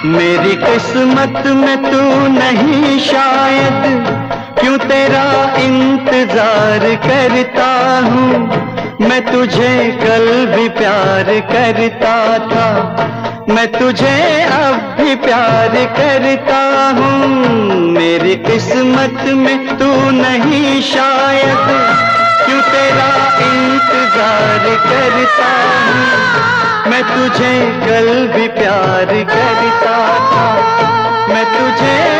मेरी किस्मत में तू नहीं शायद, क्यों तेरा इंतजार करता हूँ। मैं तुझे कल भी प्यार करता था, मैं तुझे अब भी प्यार करता हूँ। मेरी किस्मत में तू नहीं शायद, क्यों तेरा इंतजार करता हूँ। मैं तुझे कल भी प्यार करता था, मैं तुझे